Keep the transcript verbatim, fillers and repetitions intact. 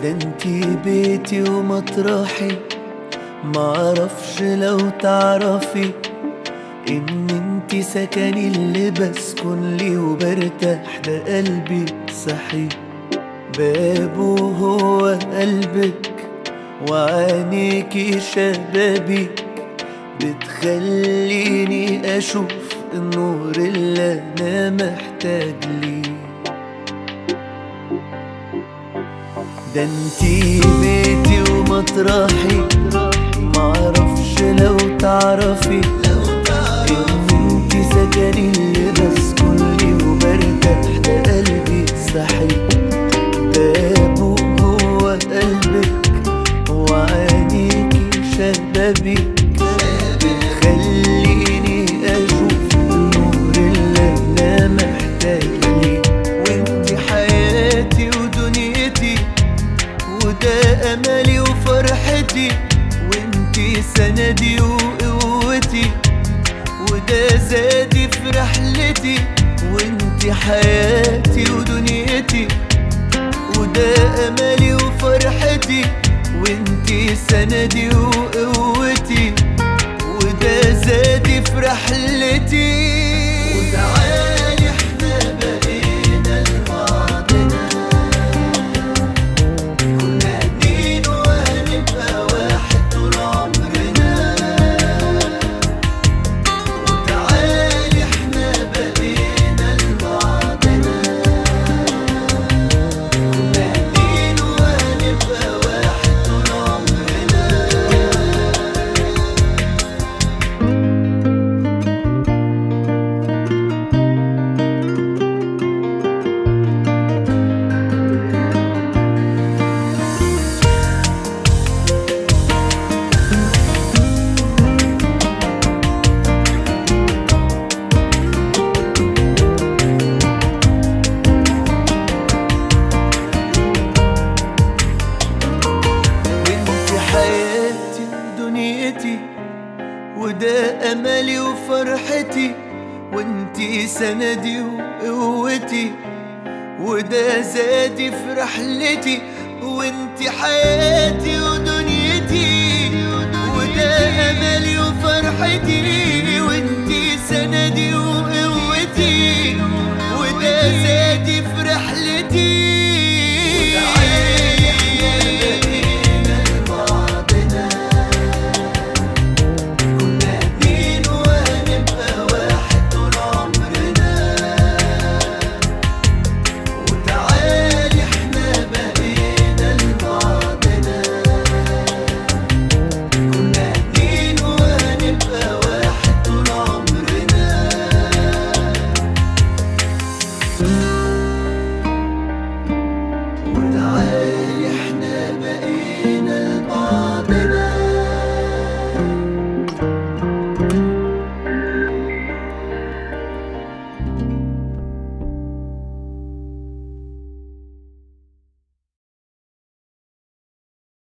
ده انتي بيتي ومطرحي، معرفش لو تعرفي ان انتي سكني اللي بسكن لي وبرتاح، ده قلبي صحي بابه هو قلبك، وعينيكي شبابي بتخليني اشوف النور اللي انا محتاج ليه. ده انتي بيتي ومطرحي، معرفش لو تعرفي ان انتي سكني اللي بسكن لي وبرتاح، ده قلبي صحي بابه هو قلبك، وعينيكي شبابي بتخليني اشوف النور اللي انا محتاج ليه. وانتي حياتي ودنيتي، وده املي وفرحتي، وانتي سندي وقوتي، وده زادي في رحلتي. وانتي حياتي ودنيتي، وده املي وفرحتي، وانتي سندي وقوتي، وده زادي في رحلتي. وتعالي احنا بقينا لبعضنا، كنا اتنين وهنبقى واحد طول عمرنا. وتعالي احنا بقينا لبعضنا، كنا اتنين وهنبقى واحد طول عمرنا. وانتي حياتي ودنيتي، وده املي وفرحتي، وانتي سندي وقوتي، وده زادي في رحلتي. وانتي حياتي ودنيتي، وده املي وفرحتي،